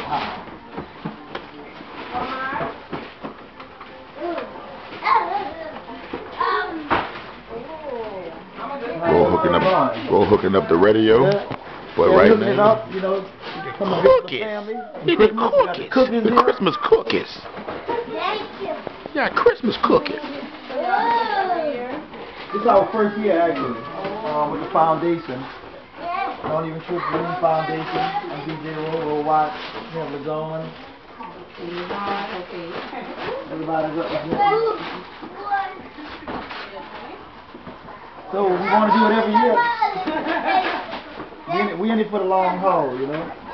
Go hooking up the radio. But right now, up, you know, cookies. You get cookies. The Christmas cookies. Yeah, Christmas cookies. This is our first year actually, with the foundation. Don't even trip with the foundation. I'm DJ Roll Watch. We have Lagoon. Everybody's up with it. So we want to do it every year. We in it for the long haul, you know.